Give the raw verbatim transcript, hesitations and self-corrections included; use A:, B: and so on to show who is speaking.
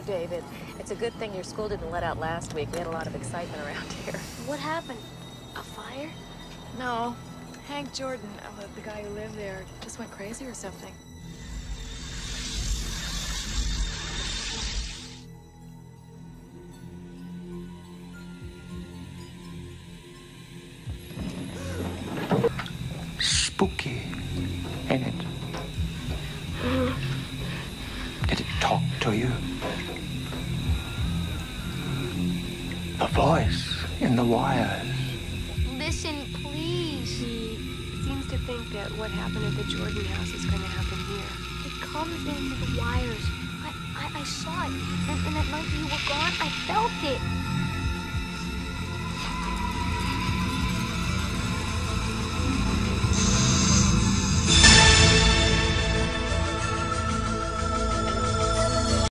A: David. It's a good thing your school didn't let out last week. We had a lot of excitement around here.
B: What happened? A fire?
C: No. Hank Jordan, uh, the guy who lived there, just went crazy or something.
D: Spooky, ain't it? Did it talk to you? The voice in the wires.
B: Listen, please.
E: He seems to think that what happened at the Jordan house is going to happen here.
B: It comes into the wires. I, I, I saw it. And, and that night you were gone, I felt it.